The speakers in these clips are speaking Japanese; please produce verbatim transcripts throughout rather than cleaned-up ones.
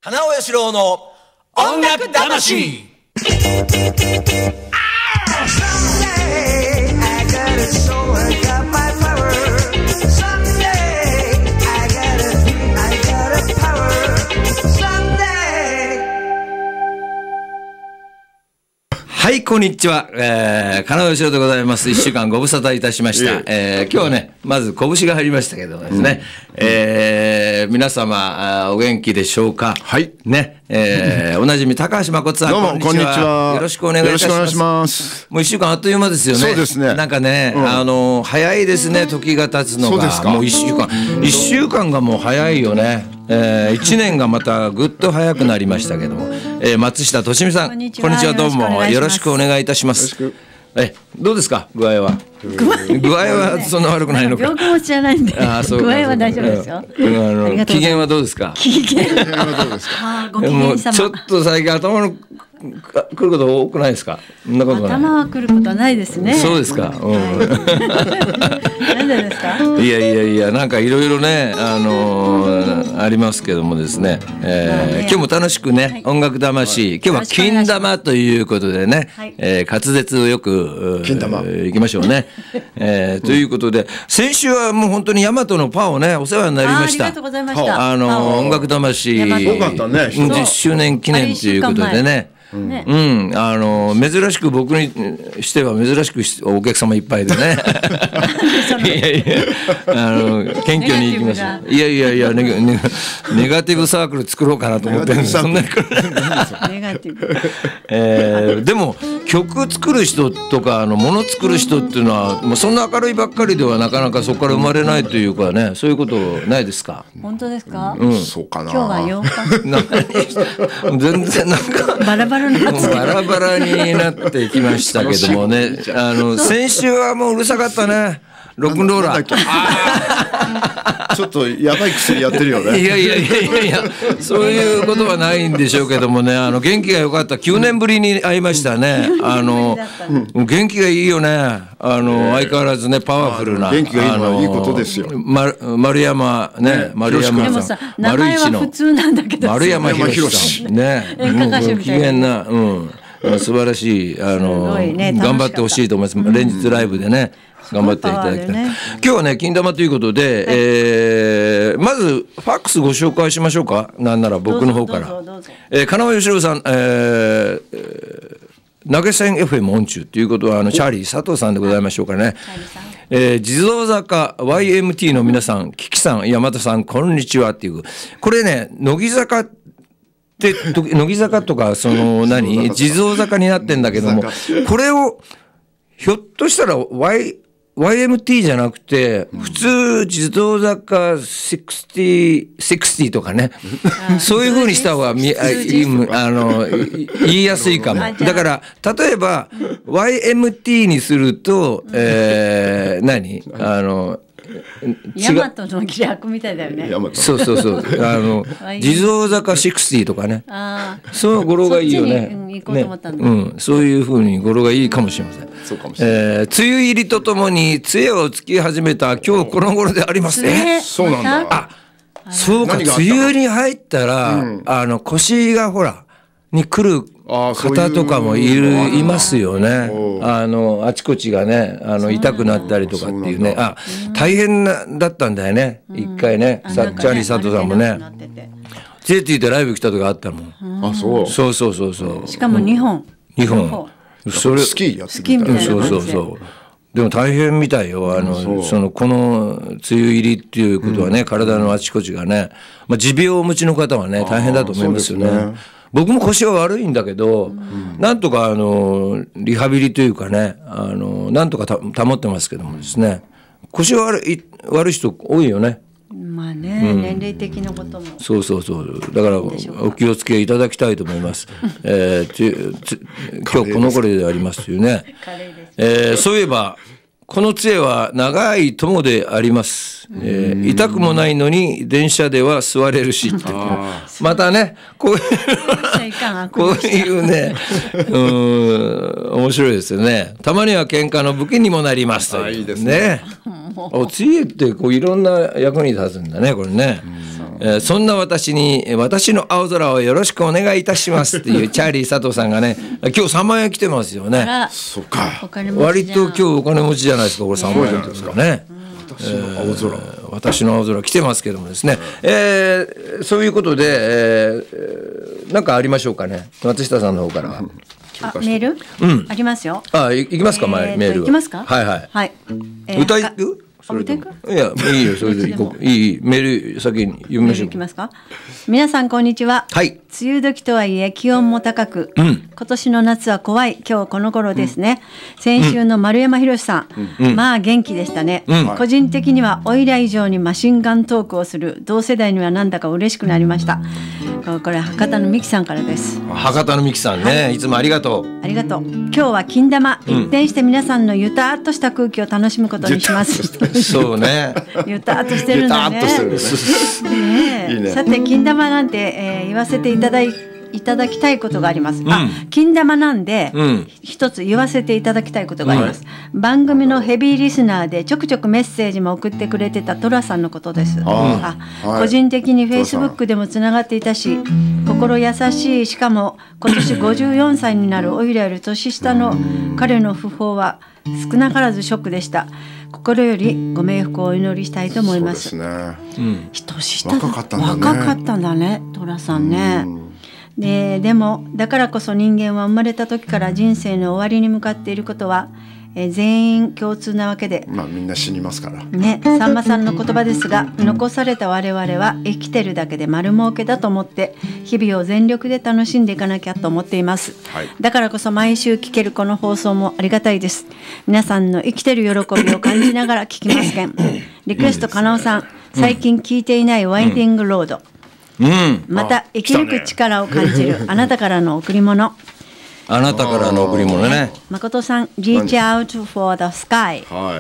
花尾義郎の音楽魂。はい、こんにちは。えー、金尾義郎でございます。一週間ご無沙汰いたしました。えー、今日はね、まず拳が入りましたけどですね、うん、えー、皆様お元気でしょうか。はい。ね、えー、おなじみ高橋誠さん。 どうも、こんにちは。 よろしくお願いいたします。よろしくお願いします。もう一週間あっという間ですよね。 そうですね。 なんかね、うん、あの、早いですね、時が経つのが。 そうですか。 もう一週間。一週間がもう早いよね。えー、いちねんがまたぐっと早くなりましたけども、えー、松下俊美さん、こんにちは、どうもよろしくお願いいたします。え、どうですか、具合は。具合はそんな悪くないのか。 病気持ちじゃないんで、あ、そう具合は大丈夫ですよ。あの機嫌はどうですか。 機嫌はどうですか。ご機嫌様。 ちょっと最近頭の来ること多くないですか。そんなことない。 頭は来ることはないですね。 そうですか。うん、 なんでですか。 いやいやいや、なんかいろいろね、あのー、ありますけどもですね、えー、今日も楽しくね、はい、音楽魂、今日は金玉ということでね、はい、えー、滑舌をよく金玉いきましょうね。えー、ということで、先週はもう本当に大和のパオね、お世話になりました。 ありがとうございました。 あのー、音楽魂よかったね、 じゅっしゅうねん記念ということでね。ね、うん、あの珍しく僕にしては珍しくお客様いっぱいでねいやいや、あの謙虚に行きました。いやいやいや、ネガ、ネガ、ネガティブサークル作ろうかなと思ってるんです。そんなにネガティブ、えー、でも曲作る人とかあの物作る人っていうのはもうそんな明るいばっかりではなかなかそこから生まれないというかね、そういうことないですか。 本当ですか。 うん、そうかな。 今日はようか全然なんかバラバラバラバラになってきましたけどもね、あの先週はもううるさかったね、ロックンローラー。 ちょっとやばい薬やってるよね。 いやいやいやいやいや、そういうことはないんでしょうけどもね、あの元気が良かった。きゅうねんぶりに会いましたね。あの元気がいいよね。あの相変わらずね、パワフルな。 元気がいいのはいいことですよ。 丸山ね、丸山さん。 名前は普通なんだけど。 丸山宏さんね。ご機嫌な、うん、素晴らしい、あの頑張ってほしいと思います。連日ライブでね。頑張っていただきたい。ね、今日はね、金玉ということで、はい、えー、まずファックスご紹介しましょうか。なんなら僕の方から。えー、金尾義郎さん、えー、投げ銭 エフエム 音中ということは、あのチャーリー佐藤さんでございましょうかね。えー、地蔵坂 ワイエムティー の皆さん、キキさん、山田さん、こんにちはっていう。これね、乃木坂って乃木坂とかその何地蔵坂になってんだけども、これをひょっとしたら Yワイエムティー じゃなくて、普通、地蔵坂ろくじゅう、ろくじゅうとかね、そういう風にした方がみあいあの言いやすいかも。だから、例えば、ワイエムティー にすると、えー、何あの、 ヤマトの逆みたいだよね。 そうそうそう。あの地蔵坂ろくじゅうとかね。ああ。その語呂がいいよね。 行こうと思ったんだ。 うん、そういう風に語呂がいいかもしれません。 そうかもしれない。 えー、梅雨入りとともに杖をつき始めた今日この頃でありますね。 そうなんだ。 あ、そうか。梅雨に入ったら、うん、あの腰がほらに来る方とかもいるいますよね。あのあちこちがね、あの痛くなったりとかっていうね。あ、大変なだったんだよね。一回ね、チャーリー佐藤さんもね、杖ついてライブ来た時あったもん。 あ、そう。 そうそうそうそう。 しかもにほん。 にほん。 それスキーやってみたいな。 そうそうそう。でも大変みたいよ。あのそのこの梅雨入りっていうことはね、体のあちこちがね、まあ持病をお持ちの方はね大変だと思いますよね。僕も腰は悪いんだけど、うん、なんとかあのリハビリというかね、あのなんとかた保ってますけどもですね、腰は悪い、悪い人多いよね。 まあね、うん、年齢的なこともそうそうそう、だからお気をつけいただきたいと思います。えー、つ今日この頃でありますというね、えー、そういえばこの杖は長い友であります、えー、痛くもないのに電車では座れるしってまたねこういうこういうね、うん、面白いですよね。たまには喧嘩の武器にもなりますという、いいですね。お杖ってこういろんな役に立つんだね、これね。 えー、そんな私に私の青空をよろしくお願いいたしますっていうチャーリー佐藤さんがね今日さんまんえん来てますよね。 そうか。 割と今日お金持ちじゃないですかこれさんまんえんですからね。 私の青空、えー、私の青空来てますけどもですね、えー、そういうことで、えー、なんかありましょうかね松下さんの方からは。 あメール、うん、ありますよ。 あいきますか、前、えー、メールいきますか。 はいはい、 はいえー、歌いくそれでもいやいいよそれでいこういいメール先に読みましょう。 いきますか。皆さんこんにちは。 はい。 梅雨時とはいえ気温も高く、うん、今年の夏は怖い今日この頃ですね、うん、先週の丸山博さん、うん、まあ元気でしたね、うん、個人的にはオイラ以上にマシンガントークをする同世代にはなんだか嬉しくなりました。これ博多の美希さんからです。 博多の美希さんね、はい、いつもありがとう。 ありがとう。今日は金玉、うん、一転して皆さんのゆたっとした空気を楽しむことにします。 そうねゆたっとしてるんだね。 ゆたっとしてるね。 ねえいいね。 さて金玉なんて、えー、言わせていただいいただきたいことがあります、うん、あ金玉なんで、うん、一つ言わせていただきたいことがあります、うん、番組のヘビーリスナーでちょくちょくメッセージも送ってくれてたトラさんのことです。ああ、はい、個人的にフェイスブックでもつながっていたし心優しいしかも今年ごじゅうよんさいになるおいらより年下の彼の訃報は少なからずショックでした。心よりご冥福をお祈りしたいと思います。 そうですね、 うん、年下若かったんだね。 若かったんだねトラさんね。うんで, でもだからこそ人間は生まれた時から人生の終わりに向かっていることは、えー、全員共通なわけで、 まあみんな死にますからね。さんまさんの言葉ですが残された我々は生きてるだけで丸儲けだと思って日々を全力で楽しんでいかなきゃと思っています、はい、だからこそ毎週聞けるこの放送もありがたいです。皆さんの生きてる喜びを感じながら聞きますけんリクエスト加納さん最近聞いていないワインディングロード、うん、また生き抜く力を感じるあなたからの贈り物。 あなたからの贈り物ね。 誠さん Reach out for the sky、はい、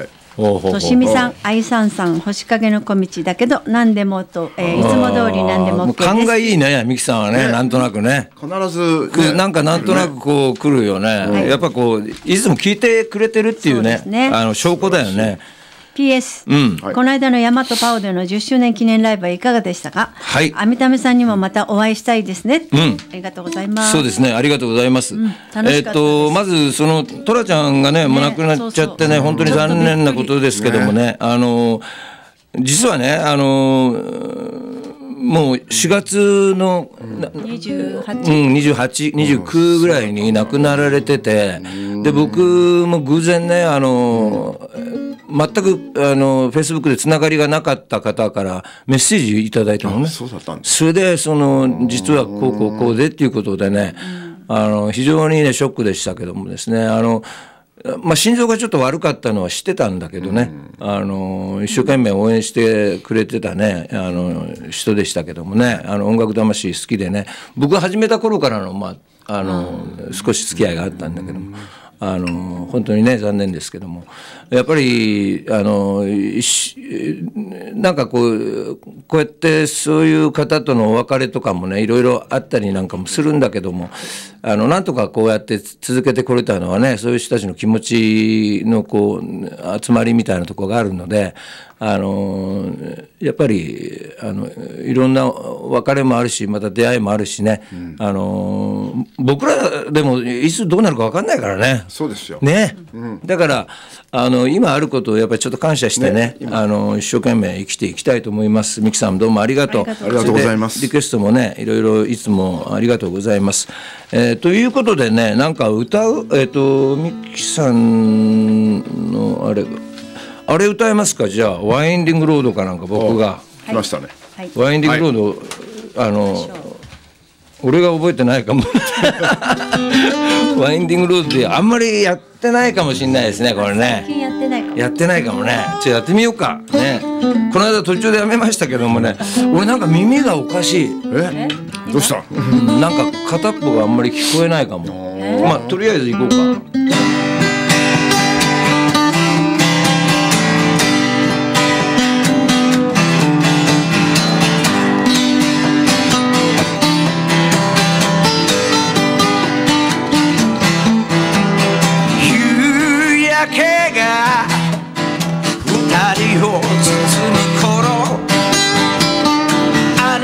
としみさん愛さんさん星影の小道だけど何でもと、えー、いつも通り何でも OK です。 勘がいいねミキさんはね、なんとなくね必ず、ね、 なんかなんとなくこう来るよね、はい、やっぱこういつも聞いてくれてるっていう ね, うねあの証拠だよね。 ピーエス、うん、この間のヤマトパオでのじゅっしゅうねん記念ライブはいかがでしたか。はい、アミタメさんにもまたお会いしたいですね、うん、ありがとうございます。 そうですねありがとうございます、うん、えー、っとまずそのトラちゃんがねもう亡くなっちゃってね、そうそう本当に残念なことですけどもね、ねあの実はねあのもうしがつのにじゅうはち、 うん、にじゅうはち、にじゅうきゅうぐらいに亡くなられてて、で僕も偶然ねあの全くあのフェイスブックでつながりがなかった方からメッセージいただいたのね。 そうだったんです。 それでその実はこうこうこうでっていうことでねあの非常にねショックでしたけどもですねあのまあ、心臓がちょっと悪かったのは知ってたんだけどね、うん、あの一生懸命応援してくれてたねあの人でしたけどもねあの音楽魂好きでね僕が始めた頃からの、まあ、あの少し付き合いがあったんだけども、あの本当にね残念ですけどもやっぱりあのなんかこうこうやってそういう方とのお別れとかもねいろいろあったりなんかもするんだけどもあのなんとかこうやって続けてこれたのはねそういう人たちの気持ちのこう集まりみたいなところがあるのであのやっぱりあのいろんな別れもあるしまた出会いもあるしね、うん、あの僕らでもいつどうなるか分かんないからね。 そうですよね、うん、だからあの今あることをやっぱりちょっと感謝してね、ねあの一生懸命生きていきたいと思います。ミキさんどうもありがとう。ありがとうございます。 リクエストもねいろいろいつもありがとうございます。えー、ということでねなんか歌うえっ、ー、とミキさんのあれあれ歌えますか。じゃあワインディングロードかなんか僕が来ましたね、 はい、 ワインディングロード、はい、あの俺が覚えてないかもワインディングロードであんまりやってないかもしれないですねこれね。 最近やってないかもやってないかもね。ちょっとやってみようかね。この間途中でやめましたけどもね俺なんか耳がおかしい。 えどうしたなんか片っぽがあんまり聞こえないかも。まあとりあえず行こうか。 二人を包む頃あ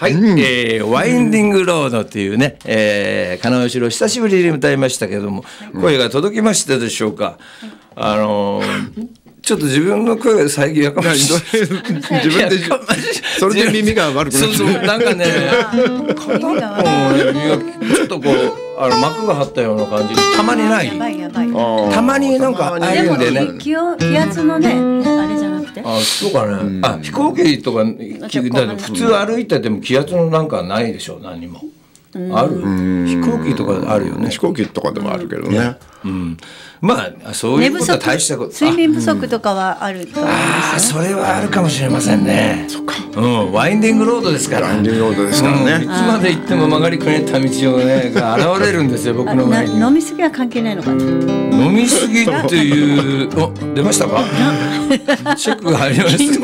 はい、うん、えー、ワインディングロードっていうね、えー、金尾城久しぶりに歌いましたけども、声が届きましたでしょうか。あのーちょっと自分の声が最近やかましい。自分でそれで耳が悪くなっちゃう。 そうそう、なんかね、片方ちょっとこうあの膜が張ったような感じ。たまにない。 やばいやばい。 たまになんかああいうんでね。 気圧のねあれじゃなくて。 あ、そうかね。あ、飛行機とか普通歩いてても気圧のなんかないでしょ、何も。ある。飛行機とかあるよね。 飛行機とかでもあるけどね。 うん、まあそういうことは大したこと。 睡眠不足とかはあると思います。 ああ、それはあるかもしれませんね。 そっか。 うん、ワインディングロードですから。 ワインディングロードですからね。 うん、いつまで行っても曲がりくねった道をねが現れるんですよ、僕の前に。 飲みすぎは関係ないのかな。 飲みすぎっていう、お、出ましたか？チェックが入りました。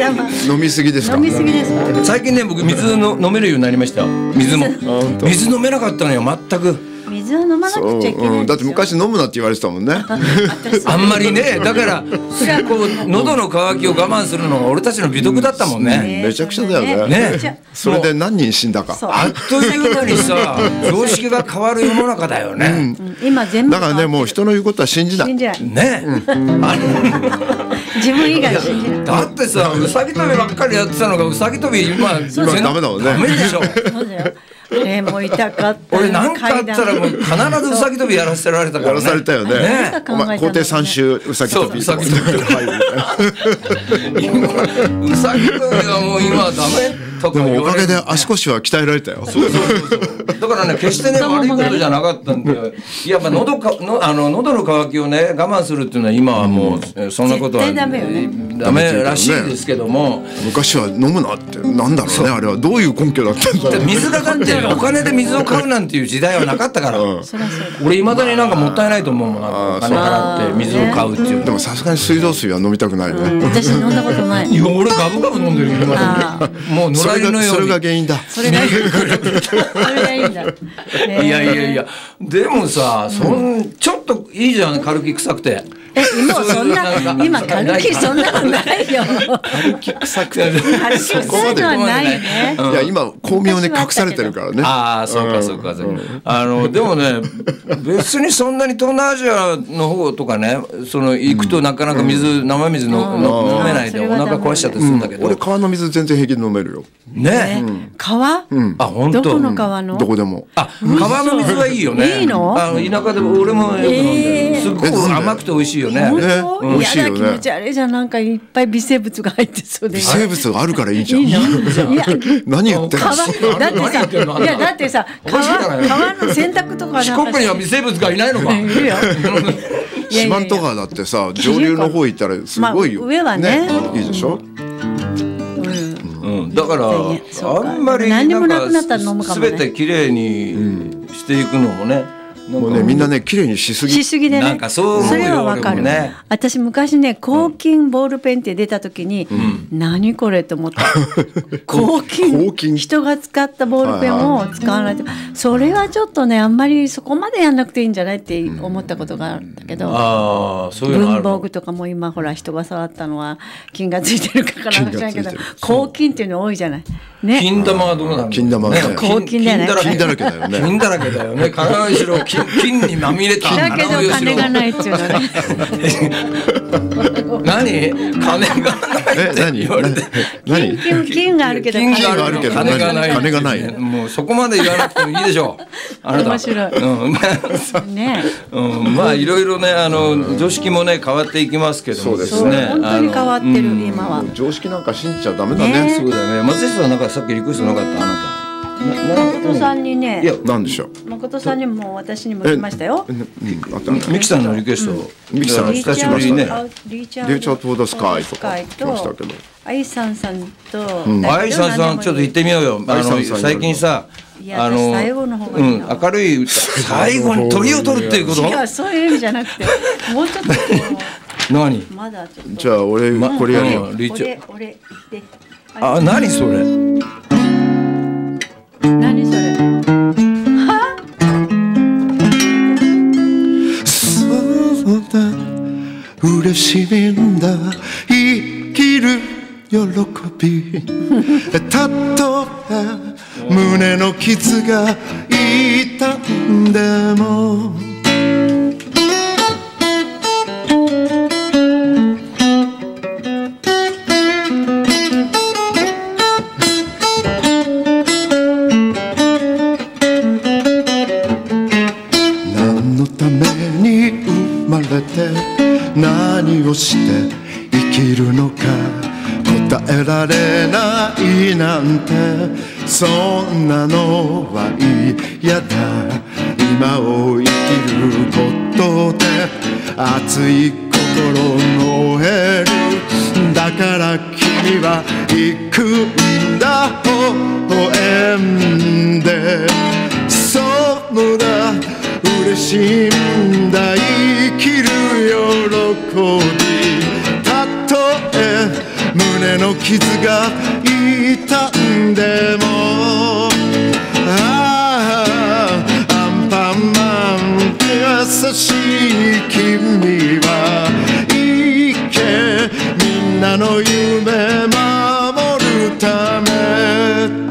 飲みすぎですか？ 飲みすぎですか？ 最近ね、僕水の飲めるようになりましたよ。水も。水飲めなかったのよ、全く。 水は飲まなくちゃいけない、うん、 だって昔飲むなって言われてたもんね。 あんまりね、だからこう喉の渇きを我慢するのが俺たちの美徳だったもんね。 めちゃくちゃだよね。 ね、 それで何人死んだか。 あっという間にさ、常識が変わる世の中だよね。 うん、今全部だからね、もう人の言うことは信じない。 信じない。 ね。 自分以外信じない。 だってさ、うさぎ跳びばっかりやってたのがうさぎ跳び今今ダメだもんね。 ダメでしょ。 そうだよ。えもう痛かった。 俺なんかあったらもう必ずうさぎ跳びやらせられたからね。 やらされたよね。 ね。 お前校庭三周うさぎ跳び。うさぎ跳び。うさぎ跳びはもう今ダメとか言われる。 でもおかげで足腰は鍛えられたよ。 そうそうそうそう。だからね、決してね悪いことじゃなかったんで、やっぱ喉かのあの喉の渇きをね我慢するっていうのは今はもうそんなことはダメよね。 ダメらしいですけども、 昔は飲むなってなんだろうね、あれはどういう根拠だったんだろう。 水がだってお金で水を買うなんていう時代はなかったから。俺いまだになんかもったいないと思うもん。お金払って水を買うっていう。 でもさすがに水道水は飲みたくないね。 私飲んだことない。 いや俺ガブガブ飲んでるよ今だに。もう野良犬のように。 それが原因だ。 それがいいんだ。 いやいやいや、でもさ、そんちょっといいじゃん、軽き臭くて。 え、今そんな今軽きそんなのないよ。 軽き臭くて。 軽き臭いのはないね。 いや今巧妙に隠されてるからね。 ああ、そうかそうかそうか。あのでもね、別にそんなに東南アジアの方とかね、その行くとなかなか水生水の飲めないでお腹壊しちゃったりするんだけど。 俺川の水全然平気で飲めるよ。 ね。 川？ あ、本当。 どこの川の？ どこでも。 あ、川の水はいいよね。 いいの？ あの田舎で俺もよく飲んでる。すごい甘くて美味しいよね。 本当？ 美味しいよね。 気持ち悪いじゃん、なんかいっぱい微生物が入ってそうで。 微生物があるからいいじゃん。 いいの？いや、 何言ってるの？だってさ、いやだってさ、川川の洗濯とか四国には微生物がいないのか。 いるよ。 四万十川だってさ、上流の方行ったらすごいよ。 上はね。 いいでしょ。 だからあんまりなんか全てきれいにしていくのもね。 もうね、みんなね、綺麗にしすぎ。 しすぎでね。 なんかそう思うよ。 それはわかる。私昔ね、抗菌ボールペンって出た時に、何これと思った。抗菌。人が使ったボールペンを使わないと、それはちょっとね、あんまりそこまでやんなくていいんじゃないって思ったことがあるんだけど。 ああ、そういうのある。 文房具とかも今ほら人が触ったのは菌がついてるからかもしれないけど、抗菌っていうの多いじゃない。ね。 金玉はどうなの？ 金玉ね。 抗菌だよね。 金だらけだよね。 金だらけだよね。金井城金にまみれた。 だけど金がないっていうのね。 何？金がないって言われて。 何？ 金金があるけど金があるけど金がない。 金がない。 もうそこまで言わなくてもいいでしょう。あなた。 面白い。 うん。ね。うん。まあいろいろね、あの常識もね変わっていきますけどもですね。 本当に変わってる今は。 常識なんか信じちゃダメだね。 そうだね。松下さんなんかさっきリクエストなかったあなた。 誠さんにね。 いや、なんでしょう。 誠さんにも私にも来ましたよ。 ミキさんのリクエスト。 ミキさん久しぶりにね。 リーチャート・オブ・スカイとか来ましたけど。 アイさんさんと。 アイさんさんちょっと行ってみようよ。あの最近さ。あの最後の方がいいな。 明るい歌。最後に鳥を取るっていうこと？ いや、そういう意味じゃなくて、もうちょっと。 何？ まだちょっと。 じゃあ俺これやるよ。 俺俺で。 あ、何それ？ 何それ？は？ そうだ、嬉しいんだ、生きる喜び。たとえ胸の傷が痛んでも何のために生まれて何をして生きるのか答えられないなんてそんなのは嫌だ今を生きることで熱い心燃えるだから君は行くんだ微笑んでそうだ嬉しいんだ生きる喜びたとえ胸の傷が痛んでもああアンパンマン優しい君は行けみんなの夢守るため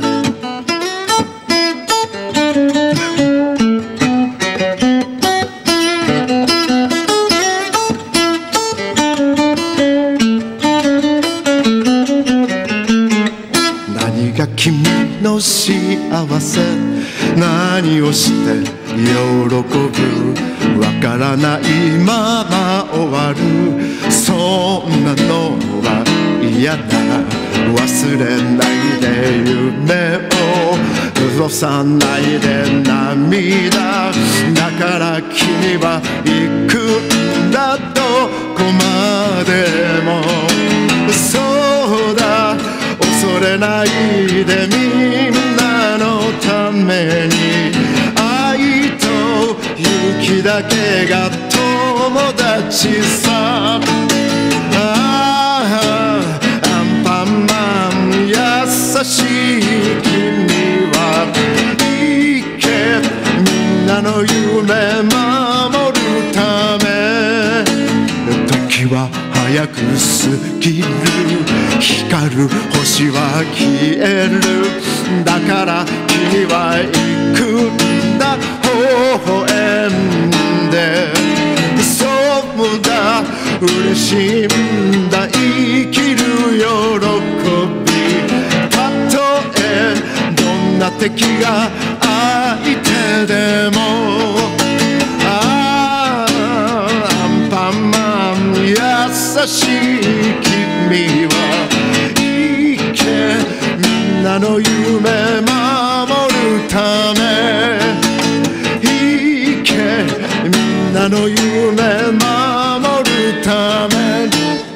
君の幸せ何をして喜ぶわからないまま終わるそんなのは嫌だ忘れないで夢を潤さないで涙だから君は行くんだどこまでもそうだ恐れないでみんなのために愛と勇気だけが友達さああアンパンマン優しい君は行けみんなの夢守るため時は早く過ぎる光る星は消えるだから君は行くんだ微笑んでそうだ嬉しいんだ生きる喜びたとえどんな敵が相手でもああアンパンマン優しい君は行けみんなの夢守るため行けみんなの夢守るため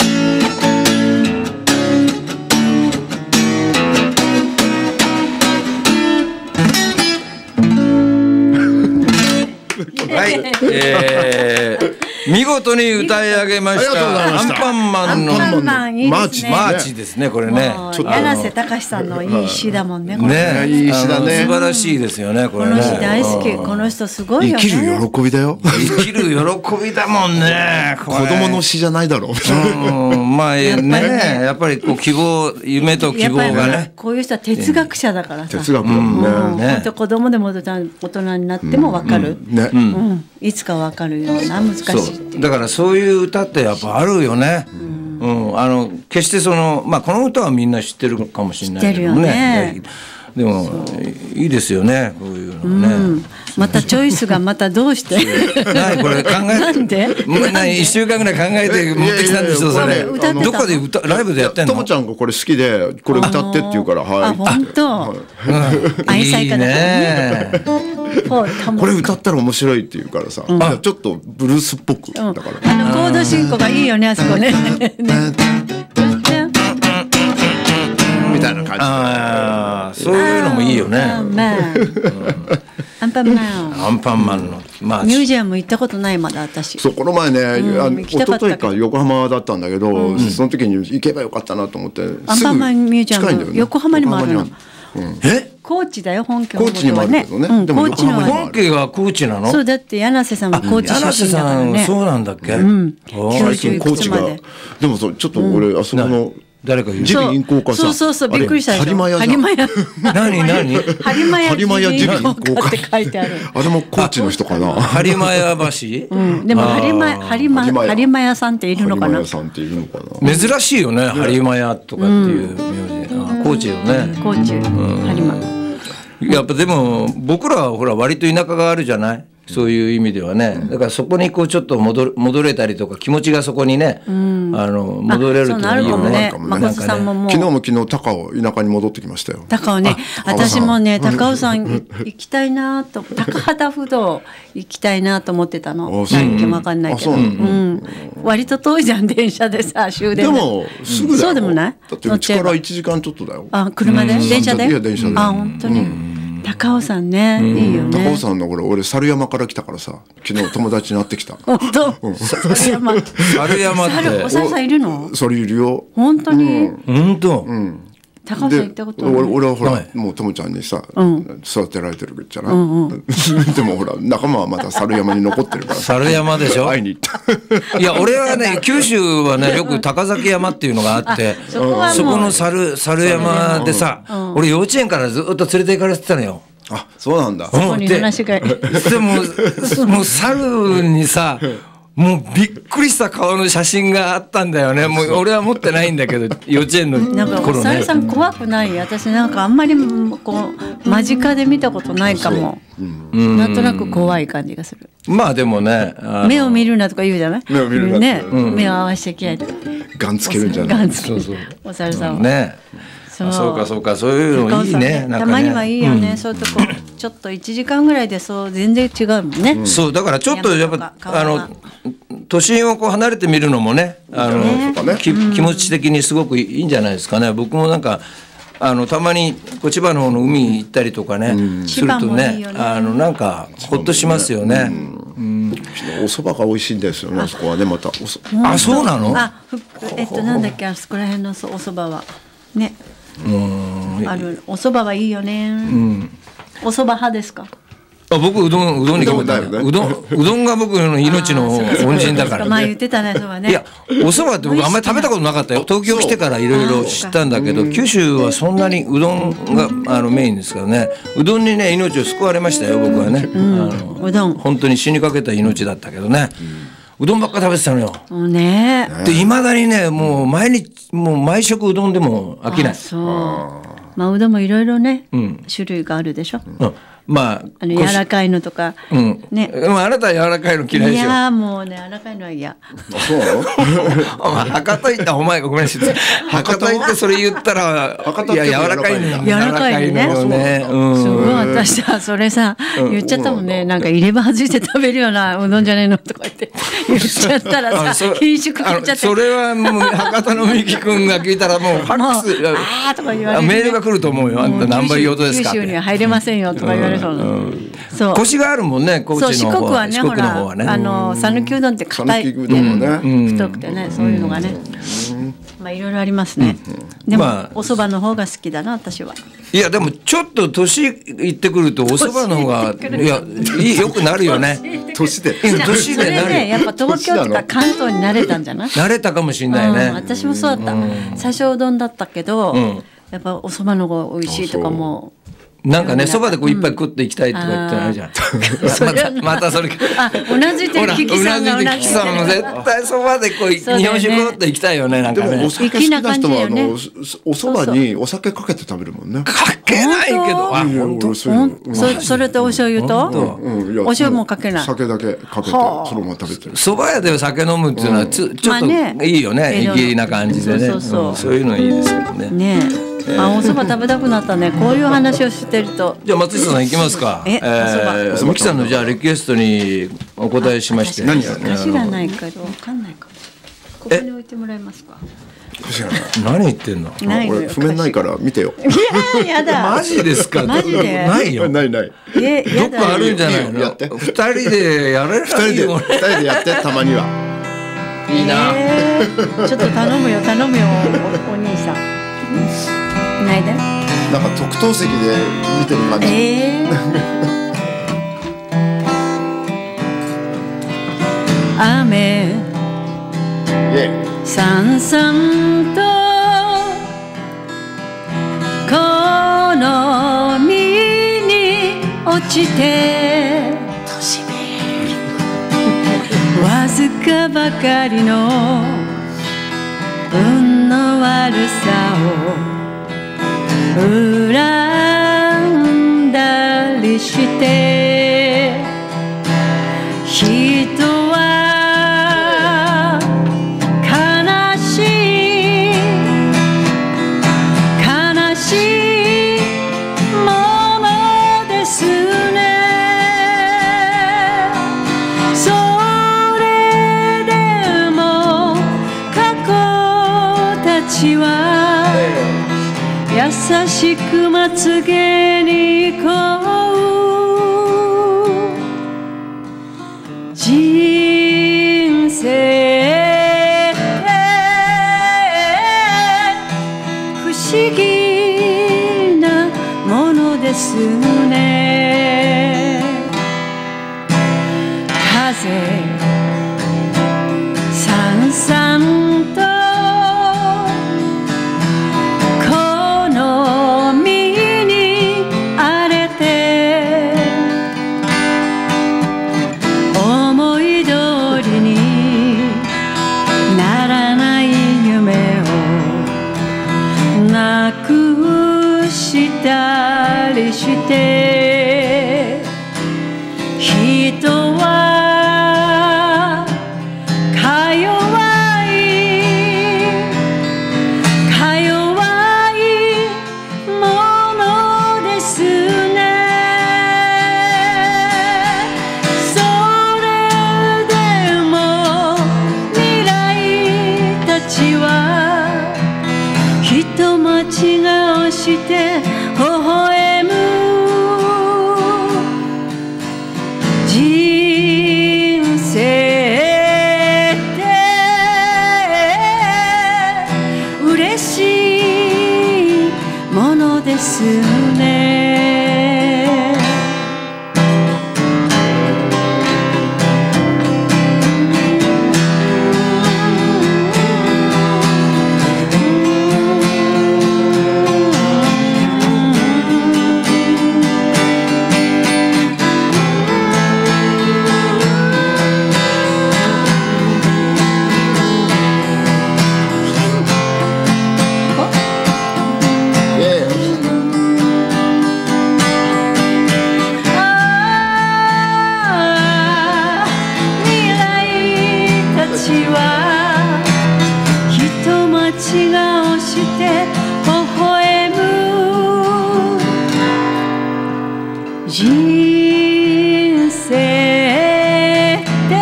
はい、えー見事に歌い上げましたアンパンマンのマーチマーチですねこれね柳瀬隆さんのいい詩だもんねこれねいい詩だね素晴らしいですよねこれねこの詩大好きこの人すごいよね生きる喜びだよ生きる喜びだもんね子供の詩じゃないだろうまあねやっぱりこう希望夢と希望がねこういう人は哲学者だからさ哲学だもんね本当子供でも大人になっても分かるいつか分かるような難しいだからそういう歌ってやっぱあるよね、うんうん、あの決してそのまあこの歌はみんな知ってるかもしれないけどねでもいいですよねこういうのね、うん、 またチョイスがまたどうして何これ考えなんで何いっしゅうかんぐらい考えて持ってきたんでしょそれどこで歌ライブでやってんのともちゃんがこれ好きでこれ歌ってって言うからはいあ本当愛妻家だねこれ歌ったら面白いって言うからさ、うん、ちょっとブルースっぽく、うん、だからあのコード進行がいいよねあそこねみたいな感じあそういうのもいいよねアンパンマンアンパンマンの、まあ、 ミュージアム行ったことないまだ私そうこの前ね、うん、あの一昨日か横浜だったんだけど、うん、その時に行けばよかったなと思ってアンパンマンミュージアム、ね、横浜にもあるのうん、え高知だよ本家高知にもあるけどね、うん、 でも高知の本家が高知なのそうだって柳瀬さんも高知出身だからね柳瀬さんそうなんだっけ、 うん、 最近高知がでもそうちょっと俺、うん、あそこの誰か言う。 耳鼻咽喉科さ。 そうそうそう、びっくりしたでしょ。 播磨屋さん。 播磨屋。 何何？ 播磨屋播磨屋耳鼻咽喉科って書いてある。 あれも高知の人かな。 播磨屋橋？ うん。でも播磨播磨播磨屋さんっているのかな。 播磨屋さんっているのかな。 珍しいよね、播磨屋とかっていう名字。あ、高知よね。 高知、播磨。 やっぱでも僕らはほら割と田舎があるじゃない。そういう意味ではね、だからそこにこうちょっと戻る戻れたりとか気持ちがそこにね、あの戻れるといいよね。 誠さんももう昨日も昨日高尾田舎に戻ってきましたよ。 高尾ね、私もね高尾山行きたいなと、高畑不動行きたいなと思ってたの。何件もわかんないけど、割と遠いじゃん電車でさ終電。 でもすぐだよ。 そうでもない？ だってうちからいちじかんちょっとだよ。 あ、車で電車で？ いや電車で。 あ、本当に。高尾山ね、いいよね。 高尾山のこれ俺猿山から来たからさ、昨日友達に会ってきた。 本当？猿山。 猿山って。 お猿さんいるの？ 猿いるよ。 本当に？ 本当。 高尾山行ったことない。 俺はほらもうともちゃんにさ育てられてるじゃない。でもほら仲間はまだ猿山に残ってるから。 猿山でしょ。 会いに行った。 いや俺はね九州はねよく高崎山っていうのがあって、そこの猿猿山でさ、俺幼稚園からずっと連れて行かれてたのよ。 あ、そうなんだ。 そこに話が。 でももう猿にさ。もうびっくりした顔の写真があったんだよね。もう俺は持ってないんだけど幼稚園の頃ね。 なんかお猿さん怖くない？私なんかあんまりこう間近で見たことないかも。なんとなく怖い感じがする。 まあでもね、 目を見るなとか言うじゃない？ 目を見るなね、目を合わせちゃいけないとか。 ガンつけるんじゃない？ ガンつける。お猿さんは。 ね。そうかそうか、そういうのいいね。 たまにはいいよね。そういうとこちょっといちじかんぐらいでそう全然違うもんね。 そうだからちょっとやっぱあの都心をこう離れてみるのもね、あの気持ち的にすごくいいんじゃないですかね。僕もなんかあのたまにこう千葉の方の海に行ったりとかねするとね、あのなんかほっとしますよね。 お蕎麦が美味しいんですよね。あそこはねまた。 あ、そうなの？ あ、えっとなんだっけあそこら辺のお蕎麦はね。あるお蕎麦はいいよね。お蕎麦派ですか？ あ、僕うどんうどんに決めた。うどんうどんが僕の命の恩人だからね。 前言ってたね、そばね。 いや、お蕎麦って僕あんまり食べたことなかったよ。東京来てからいろいろ知ったんだけど、九州はそんなにうどんがあのメインですからね。うどんにね命を救われましたよ僕はね。 うどん本当に死にかけた命だったけどね。うどんばっか食べてたのよ。 ね。 で未だにねもう毎日もう毎食うどんでも飽きない。 そう。まあうどんもいろいろね種類があるでしょ。 まあ、 あの柔らかいのとか、 うん、ね、でもあなたは柔らかいの嫌いでしょ。 いやもうね柔らかいのは嫌。 そうなの？ 博多行ったお前ごめんなさい。博多行ってそれ言ったらいや柔らかいの柔らかいのね。すごい私さそれさ言っちゃったもんね。なんか入れ歯外して食べるようなうどんじゃないのとか言って言っちゃったらさ品種買っちゃって。 それはもう博多のみきくんが聞いたらもうファックスあーとか言われてメールが来ると思うよ。あんた何倍用途ですかって。 九州には入れませんよとか言われる。 そう。コシがあるもんね。高知の方はね。 四国はね、ほらあの讃岐うどんって硬い太くてね、そういうのがね。まあいろいろありますね。でもお蕎麦の方が好きだな私は。 いやでもちょっと年いってくるとお蕎麦の方がいやいいよくなるよね。 年で。 年でなる。ねやっぱ東京とか関東に慣れたんじゃない？ 慣れたかもしれないね。 私もそうだった。最初うどんだったけど、やっぱお蕎麦の方が美味しいとかも。 なんかね、そばでこういっぱい食っていきたいとか言ってないじゃん。またそれ。 あ、うなずいてるキキさんがうなずいてる。 さんも絶対そばでこう日本酒食っていきたいよね、なんかね。 でもお酒好きな人はあのおそばにお酒かけて食べるもんね。 かけないけど。あ、本当。 それとお醤油とお醤油もかけない。 酒だけかけてそのまま食べてる。 そば屋で酒飲むっていうのはちょっといいよね、いきりな感じでね。そういうのいいですけどね。 ね。あ、お蕎麦食べたくなったね。こういう話をしてると。 じゃあ松下さん行きますか。え、お蕎麦。ミキさんのじゃあリクエストにお答えしまして。 何や。知らないけどわかんないかも。ここに置いてもらえますか。 何言ってんの。 俺譜面ないから見てよ。 いややだ。 マジですか。 マジで。 ないよ。 ないない。 え、どっかあるんじゃないの。やって。二人でやれる。二人で二人でやってたまには。 いいな。 ちょっと頼むよ頼むよお兄さん。ないで。 なんか特等席で見てる感じ。 えー、雨さんさんとちてわずかばかりの運の悪さを恨んだりして人は悲しい悲しいものですね。それでも過去たちは優しくまつげにこう人生不思議なものですね。風さんさんとこの身に荒れて思い通りにならない夢をなくしたりして人はか弱いか弱いものですね。それでも未来たちは人待ち顔して微笑む人生って嬉しいものですね。ああ未来たちは人待ち顔して微笑む人生って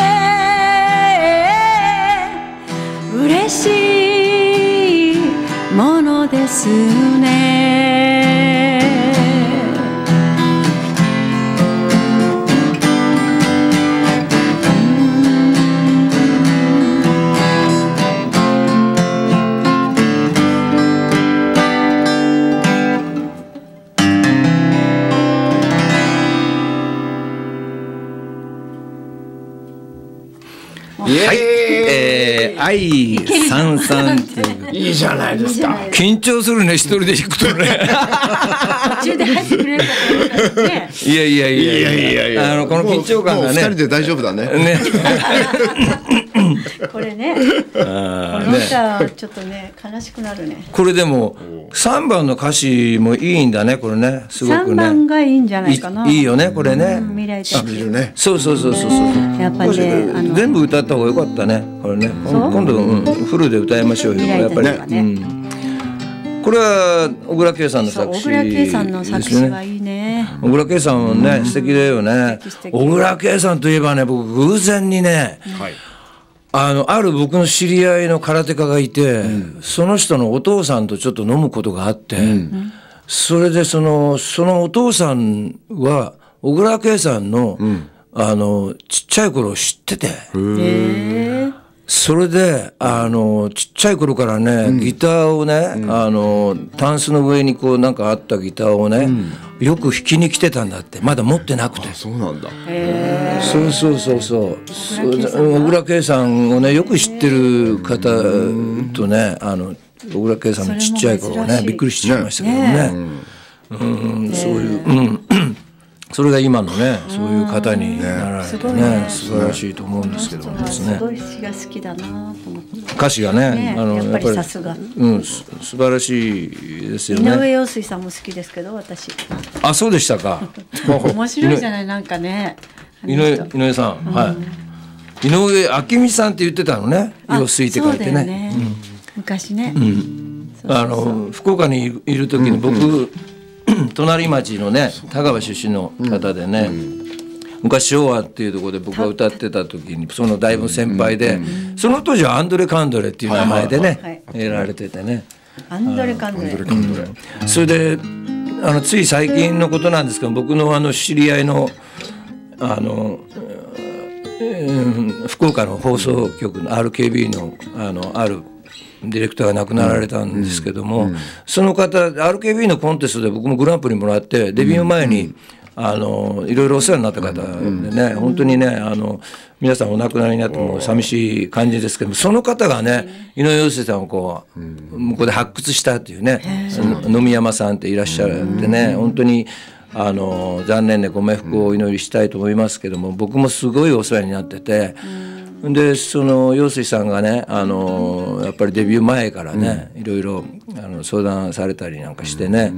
嬉しいものですね。 はい、えー、愛さんさんっていういいじゃないですか。 緊張するね、一人で弾くとね。 途中で入ってくれるかと思ったらね。 いやいやいやいやいやいやあのこの緊張感がね。 もう二人で大丈夫だね。 ね。 これね、この歌はちょっとね悲しくなるね。 これでもさんばんの歌詞もいいんだね、これね、すごくね。 さんばんがいいんじゃないかな。 いいよね、これね。 未来的見るね。 そうそうそうそうそう。 やっぱりね、あの全部歌った方が良かったね、これね。今度、うん、フルで歌いましょうよ、やっぱり。 ね、うん、 これは小倉圭さんの作詞小倉圭さんの作詞はいいね。 小倉圭さんもね、素敵だよね。小倉圭さんといえばね、僕偶然にね、はい、あのある僕の知り合いの空手家がいて、うん、その人のお父さんとちょっと飲むことがあって、うん、それでそのそのお父さんは小倉圭さんの、うん、あのちっちゃい頃を知ってて、それであのちっちゃい頃からね、うん、ギターをね、うん、あのタンスの上にこうなんかあったギターをね、うん、よく弾きに来てたんだって。まだ持ってなくて。 あ、そうなんだ。 そうそうそうそう小倉圭さんをねよく知ってる方とね、あの小倉圭さんのちっちゃい頃はねびっくりしちゃいましたけどね、うん、そういう、うん、 それが今のねそういう方になられてね素晴らしいと思うんですけどもですね。 すごい詩が好きだなと思って。 歌詞がね、 ねあのやっぱりさすが。 うん、す素晴らしいですよね。 井上陽水さんも好きですけど私。 あ、そうでしたか。 面白いじゃないなんかね。 井上井上さん、はい。井上明美さんって言ってたのね。陽水って書いてね。 ねうん、昔ね。 うんあの福岡にいる時に僕、うん、隣町のね田川出身の方でね、うん、昔昭和っていうところで僕が歌ってた時にそのだいぶ先輩で、うん、その当時はアンドレ・カンドレっていう名前でねやられててねアンドレ・カンドレ、うん、 それであのつい最近のことなんですけど僕のあの知り合いのあの、えー、福岡の放送局の アールケービー のあのあるディレクターが亡くなられたんですけども、うんうん、その方 アールケービー のコンテストで僕もグランプリもらってデビュー前に、うん、あのいろいろお世話になった方でね、うん、本当にねあの皆さんお亡くなりになっても寂しい感じですけどもその方がね井上陽水さんをこう、うん、向こうで発掘したっていうね野見山さんっていらっしゃってね、うん、本当にあの残念でご冥福をお祈りしたいと思いますけども僕もすごいお世話になってて。うんでその陽水さんがねあのやっぱりデビュー前からね、うん、いろいろあの相談されたりなんかしてね、うん、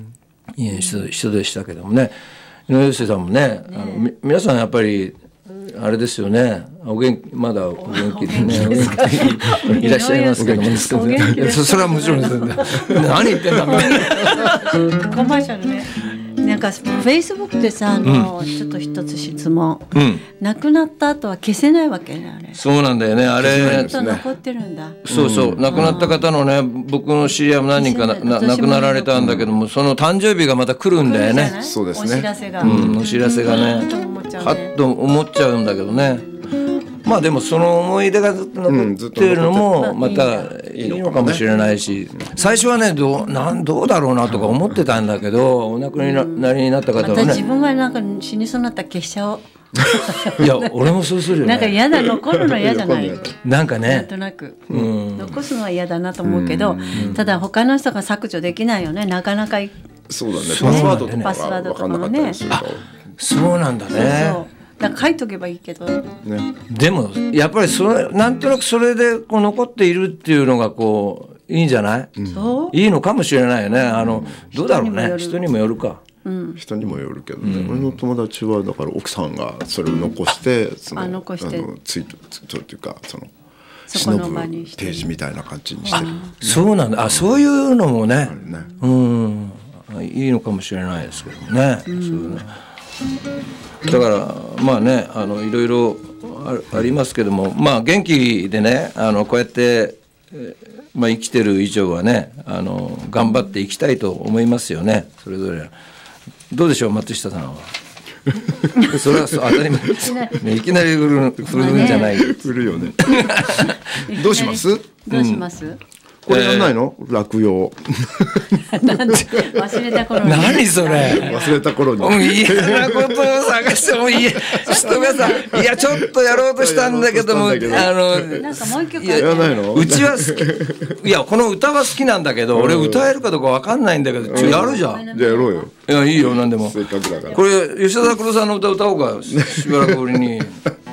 いい人, 人でしたけどもね井上陽水さんもね、ねあの皆さんやっぱりあれですよねお元気まだお元気でねいらっしゃいますけどもですけど、ね、そ, それはもちろんです何言ってんだみたいなコマーシャルねなんかフェイスブックでさあの、うん、ちょっと一つ質問、うん、亡くなった後は消せないわけねあれそうなんだよねあれずっと残ってるんだそうそう、うん、亡くなった方のね僕の知り合いも何人かなな亡くなられたんだけども、うん、その誕生日がまた来るんだよねそうですねお知らせが、 うん、お知らせがねはっと思っちゃうんだけどねまあでもその思い出がずっと残ってるのもまたいいのかもしれないし最初はねどう、なんどうだろうなとか思ってたんだけどお亡くなりになった方はね自分がなんか死にそうになったら消しちゃおういや俺もそうするよねなんか嫌だ残るの嫌じゃないなんかねなんとなく、うん、残すのは嫌だなと思うけどただ他の人が削除できないよねなかなかそうだねパスワードとかパスワードとかもねそうなんだねそうそうだから書いとけばいいけど、ね、 でもやっぱりそれなんとなくそれでこう残っているっていうのがこういいんじゃない、うん、いいのかもしれないよねあのどうだろうね人にもよるか、 うん、人にもよるけどね、うん、俺の友達はだから奥さんがそれを残してそのあ残してあのツイートツイートっていうかその忍ぶページみたいな感じにしてる、ね、 そうなんだあそういうのもね、ねうんいいのかもしれないですけどね、うん、そういうねだからまあねあのいろいろ あ, ありますけどもまあ元気でねあのこうやって、えまあ、生きてる以上はねあの頑張っていきたいと思いますよねそれぞれどうでしょう松下さんはそれは当たり前ねいきなり振る振るんじゃない振るよねどうしますどうします、うんこれやんないの、えー、落葉忘れた頃に何それ忘れた頃に嫌なことを探してもいい人がさいやちょっとやろうとしたんだけどもあのなんかもう一曲やらないのうちは好きいやこの歌は好きなんだけど俺歌えるかどうか分かんないんだけどちょやるじゃんじゃあやろうよいやいいよ何でもせっかくだからこれ吉田拓郎さんの歌歌おうかしばらくぶりに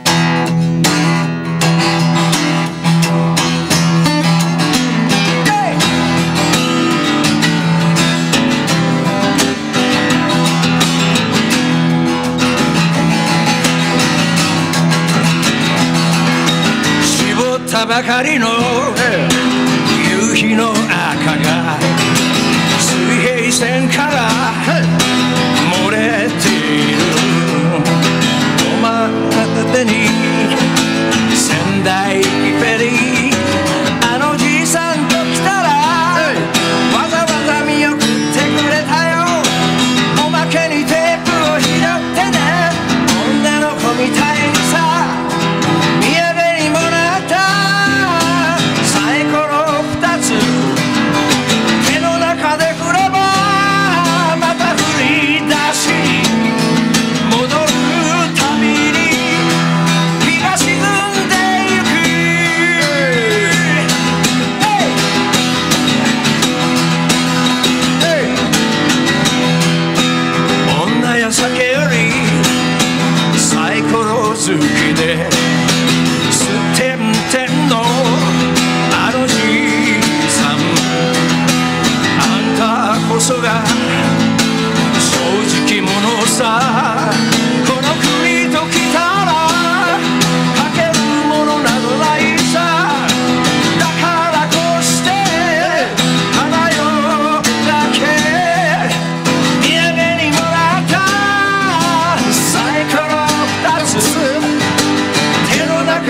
ばかりの夕日の赤が水平線から漏れているおま手に仙台フェリーあのじいさんと来たらわざわざ見送ってくれたよおまけにテープを拾ってね女の子みたいにさ手の中で振ればまた振り出し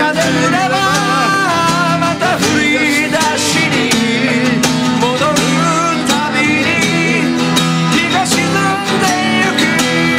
中で降ればまた降り出しに戻るたびに日が沈んでゆく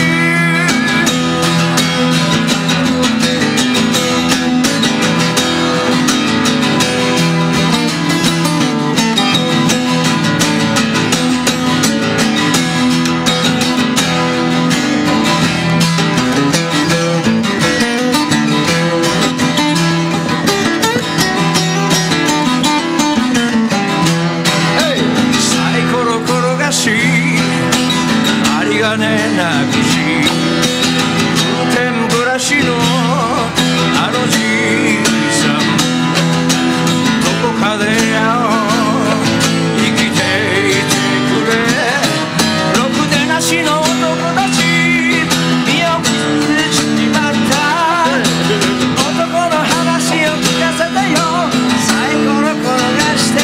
金なくし天ブラシのあのじいさんどこかで生きていてくれろくでなしの男たち身を崩しちまった男の話を聞かせてよサイコロ転がして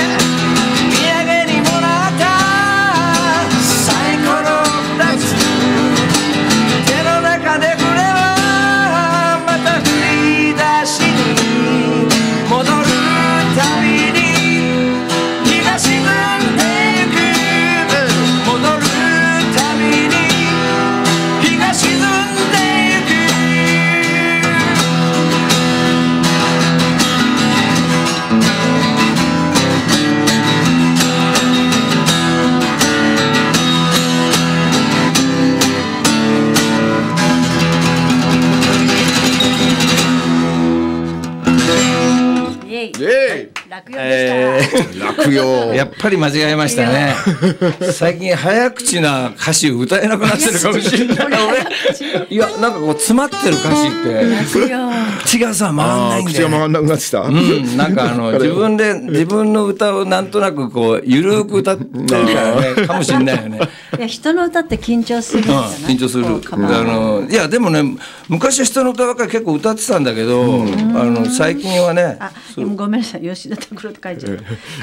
落葉でした。 落葉。 やっぱり間違えましたね。最近早口な歌詞歌えなくなってるかもしれない。俺いやなんかこう詰まってる歌詞って口がさ回んないんだよ、ね。 口が回んなくなってた。 うん、なんかあの自分で自分の歌をなんとなくこうゆるく歌ってるからねかもしれないよね。 いや人の歌って緊張するんじゃない？ 緊張する。あのいやでもね昔は人の歌ばっかり結構歌ってたんだけど、あの最近はね。 あ、ごめんなさい吉田拓郎って書いちゃった。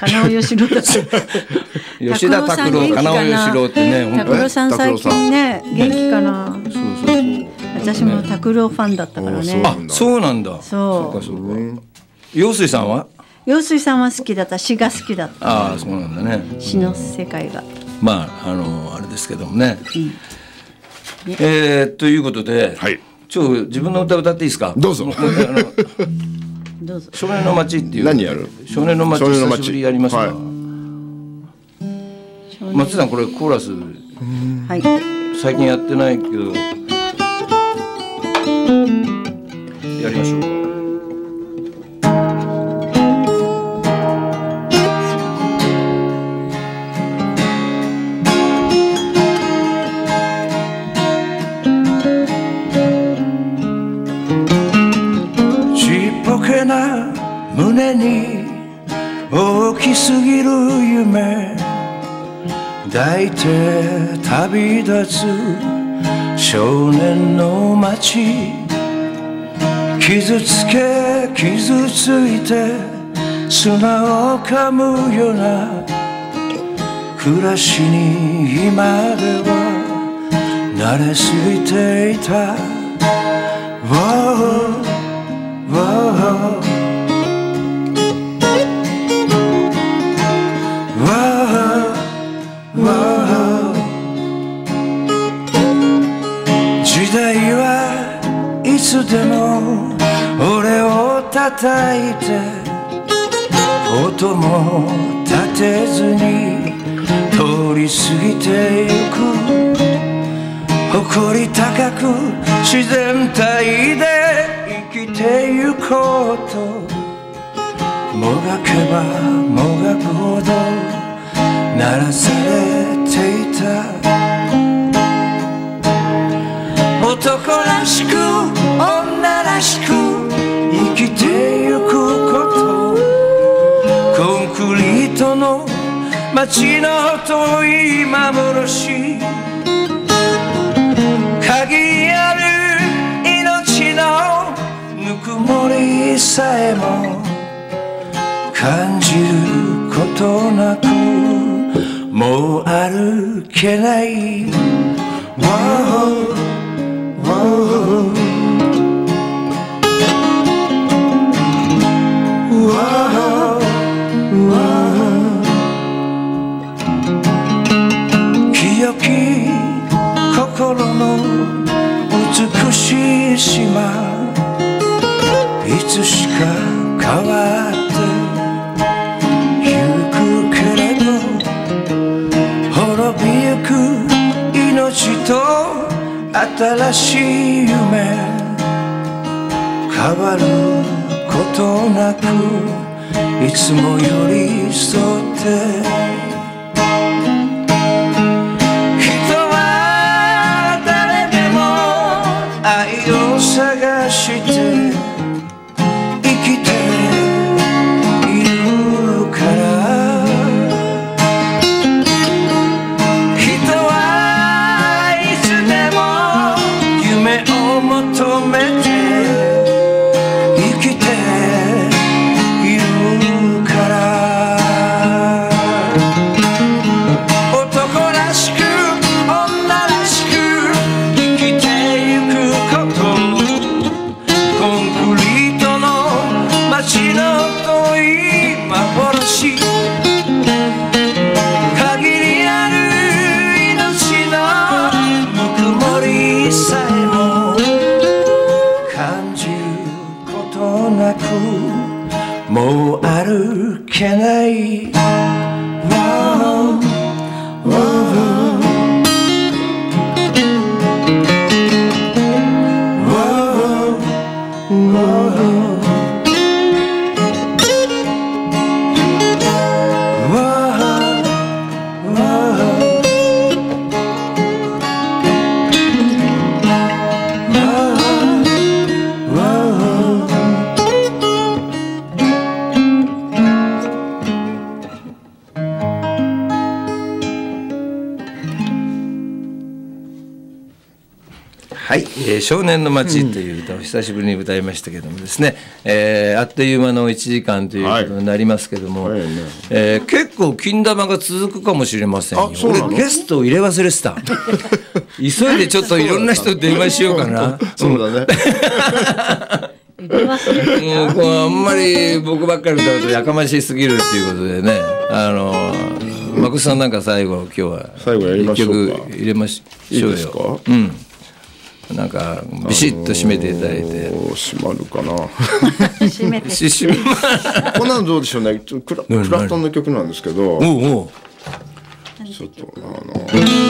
金尾義郎だ吉田拓郎、金尾義郎ってね。 拓郎さん最近ね元気かな。そうそうそう。私も拓郎ファンだったからね。 あ、そうなんだ。 そう。 そうかそうか。陽水さんは？陽水さんは好きだった。詩が好きだった。 ああ、そうなんだね。 詩の世界が。 まああのあれですけどもね。えーということで、ちょ自分の歌歌っていいですか？ どうぞ。 どうぞ。 少年の街っていう。 何やる？ 少年の街久しぶりやりますか。松さんこれコーラス。 はい。 最近やってないけどやりましょう。ちっぽけな胸に大きすぎる夢抱いて旅立つ少年の街傷つけ傷ついて砂を噛むような暮らしに今では慣れすぎていた、oh, oh, oh.時代はいつでも俺を叩いて音も立てずに通り過ぎてゆく誇り高く自然体で生きてゆこうともがけばもがくほど鳴らされていた男らしく女らしく生きてゆくことコンクリートの街の遠い幻限りある命のぬくもりさえも感じることなくもう歩けない、wow, wow. まいつしか変わってゆくけれど滅びゆく命と新しい夢変わることなくいつも寄り添って探して生きているから人はいつでも夢を求めて生きているから男らしく女らしく生きてゆくこと街の遠い幻限りある命のぬくもりさえも感じることなくもう歩けない、wow, wow.はい、えー、少年の街という歌を久しぶりに歌いましたけどもですね、うんえー、あっという間のいちじかんということになりますけども、はいねえー、結構金玉が続くかもしれませんよ。俺ゲストを入れ忘れてた急いでちょっといろんな人電話しようかなそうだね入れ忘れてた、 うん、こうあんまり僕ばっかり歌うとやかましすぎるっていうことでねあのまこさんなんか最後今日は一曲入れましょうよ。いいですか、うんなんかビシッと締めていただいて、 あのー、締まるかな締めて締めこんなのどうでしょうねクラ、クラプトンの曲なんですけどおうおうちょっとあの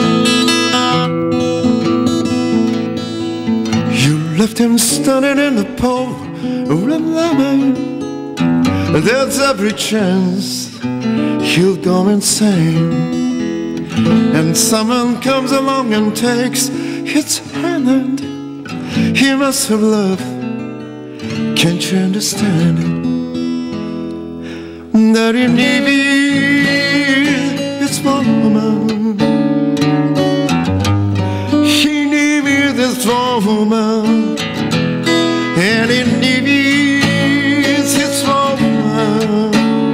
You left him standing in the pole There's every chance he'll go insane And someone comes along and takes his hand and he must have loved Can't you understand That he needed his woman He needed this woman And he needs his woman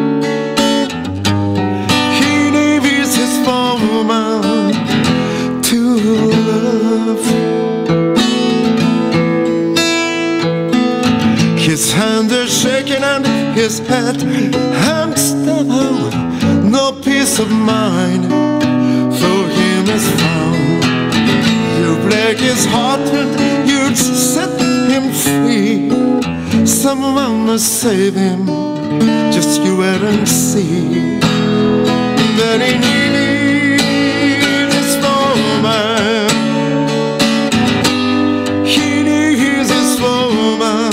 He needs his woman To love His hands are shaking and his head hangs down No peace of mind for him is found You break his heart and you'd set him free Someone must save him Just you wait and see That he needs his woman He needs his woman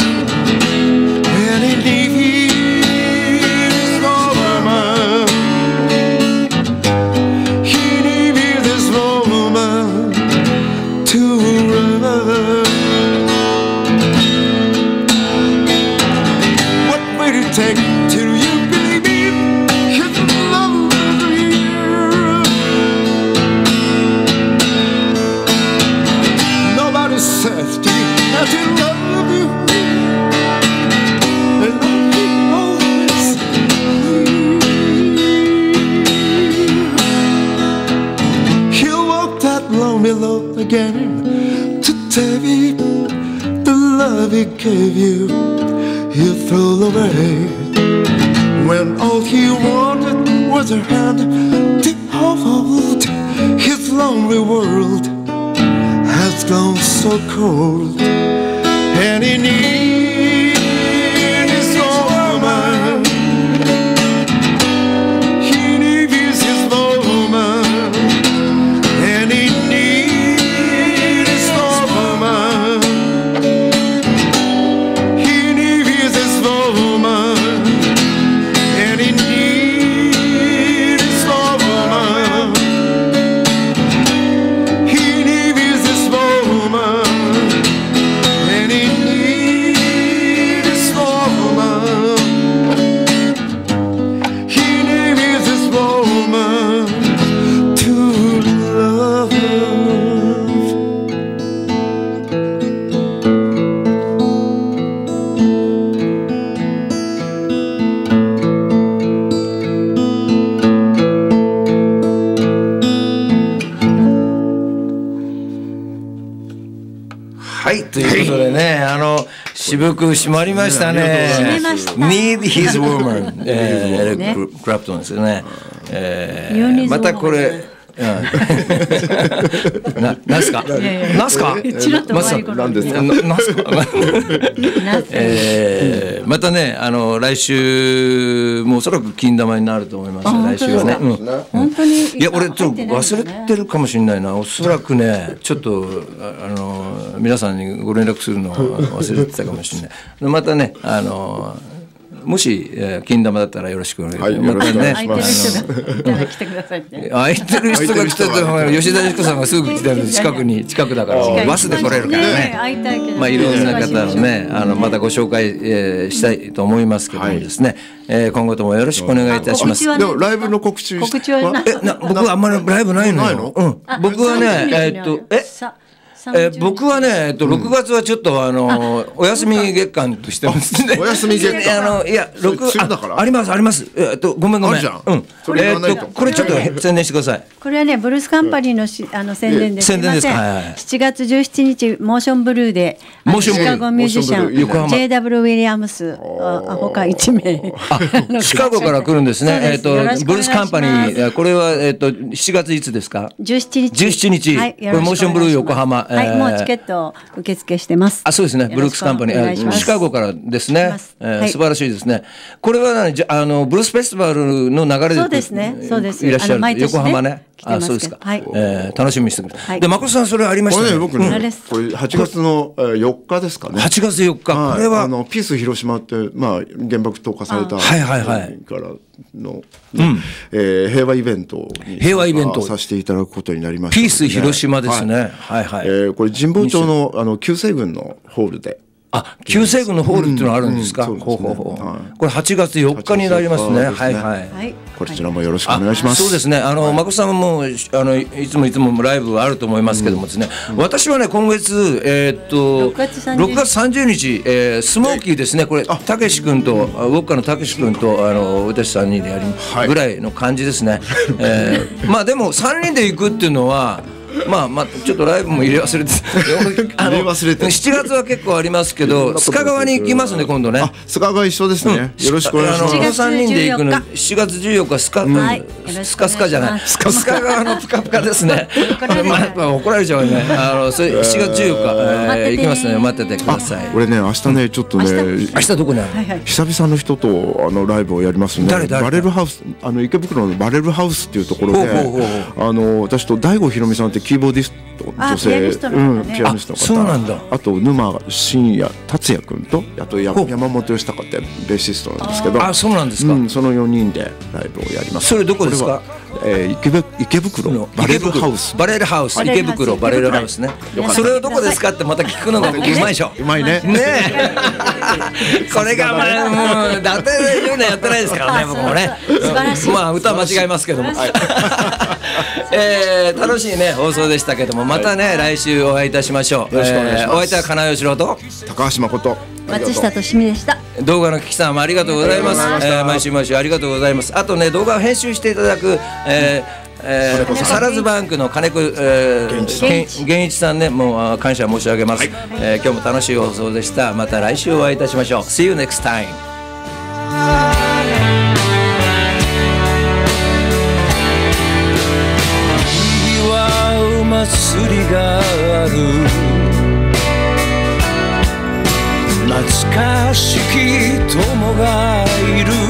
Take till you believe his love is real. Nobody's safety has to love you. And love you always will. He'll walk that lonely road again to tell you the love he gave you. He'll throw away when all he wanted was a hand to hold. His lonely world has gone so cold, Any need is woman. He needs his woman. Any need is woman. He needs his woman. Any need is woman. He needs his woman. Any need is woman. He needs his woman to love. はい、ということでね、あの渋く締まりましたね。 締めました。 Need his woman、えー、エリック・クラプトンですよね。えー、またこれ。な、なんすか。なんすか。 ちらっと前から。 なんですか。 なんすか。ええ、またね、あの来週もおそらく金玉になると思います。来週はね。 本当に。 いや、俺ちょっと忘れてるかもしれないな。おそらくね、ちょっとあの皆さんにご連絡するのを忘れてたかもしれない。またね、あの。もし、えー、金玉だったらよろしくお願いします。はい、またね、 空いてる人が来てくださいね。 空いてる人が来てた吉田由紀子さんがすぐ来てる近くに近くだからバスで来れるからね。まあいろんな方のね、あのまたご紹介、えー、したいと思いますけどもですね、えー、今後ともよろしくお願いいたします。 でもライブの告知告知はえな僕はあんまりライブないのよ。うん、僕はねえっとえ。えー、僕はね、えっと、ろくがつはちょっとあのお休み月間としてますね。 お休み月間。 あのいやろくありますあります。えっとごめんごめん。うん。えっとこれちょっと宣伝してください。 これはねブルースカンパニーのしあの宣伝です。 宣伝ですか。はいはい。 しちがつじゅうしちにちモーションブルーでシカゴミュージシャン ジェイダブリュー ウィリアムス他一名。 あシカゴから来るんですね。えっとブルースカンパニーこれはえっとしちがついつですか。 じゅうしちにち。 じゅうしちにち。これモーションブルー横浜。 はい、もうチケット受付してます。 あ、そうですね。ブルースカンパニー、シカゴからですね。えー、素晴らしいですね。これは何、じゃあのブルースフェスティバルの流れでそうですね。そうです。 いらっしゃる、ね、横浜ね。 あ、 そうですか。 はい。 えー、楽しみにしてください。はい、で、誠さんそれありましたね。 これね、僕ね、これはちがつのよっかですかね。 はちがつよっか。これはあのピース広島ってまあ原爆投下されたはいはいはいからの、うんえー、平和イベントに平和イベントさせていただくことになりました、 ね。ピース広島ですね。はいはい、はいえー、これ神保町のあの旧西軍のホールで。 あ、旧西軍のホールっていうのがあるんですか。ほうほうほう。これはちがつよっかになりますね。はいはい。 こちらもよろしくお願いします。 そうですね。あの誠さんもあのいつもいつもライブがあると思いますけどもですね。私はね今月えっとろくがつさんじゅうにちスモーキーですね。これたけし君とウォッカのたけし君とあの私さんにんでやるぐらいの感じですね。まあでもさんにんで行くっていうのは。まあまあちょっとライブも入れ忘れて入れ忘れてしちがつは結構ありますけど須賀川に行きますね今度ね。 須賀川一緒ですね。よろしくお願いします。 このさんにんで行くのしちがつじゅうよっか須賀スカスカじゃない須賀川のぷかぷかですね。まあ怒られちゃうね。あのそれしちがつじゅうよっか行きますね。待っててください。 俺ね明日ねちょっとね明日どこにある久々の人とあのライブをやりますね。バレルハウスあの池袋のバレルハウスっていうところであの私と大悟ひろみさんってキーボーディスト女性、うん、ピアニストの方、 そうなんだ。 あと沼真也達也君とあと山本義孝ってベーシストなんですけど、 あ、そうなんですか。 うん、そのよにんでライブをやります。 それどこですか。 えー、池, 池袋のバレルハウス。 バレルハウス池袋バレルハウスね。それをどこですかってまた聞くのがうまいでしょ。 うまいね。 ねえ。これがまあもう伊達でじゅうねんやってないですからね僕もね。まあ歌は間違いますけども。えー、楽しいね放送でしたけどもまたね来週お会いいたしましょう。よろしくお願いします。お相手は金井義郎と高橋誠。 松下としみでした。 動画のキキさんもありがとうございます。えー、毎週毎週ありがとうございます。あとね動画を編集していただく、えーえー、サラズバンクの金子、えー、源一さんねもう感謝申し上げます、はいえー、今日も楽しい放送でした。また来週お会いいたしましょう。 See you next time。 祭りがあるかしき友がいる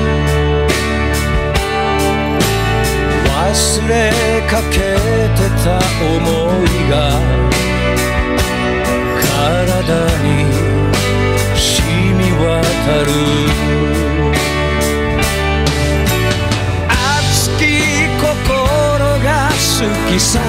忘れかけてた想いが体に染み渡る熱き心が好きさ